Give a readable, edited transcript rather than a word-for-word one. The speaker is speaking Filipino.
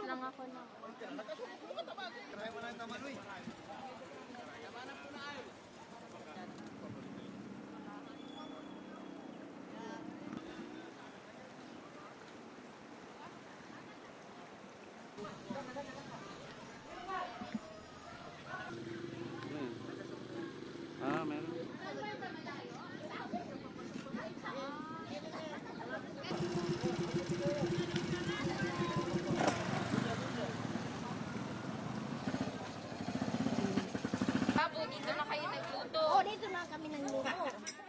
lang ako na. Try mo lang naman, uy. Meron. Bago, dito na kayo nagluto. Oo, dito na kami nagluto.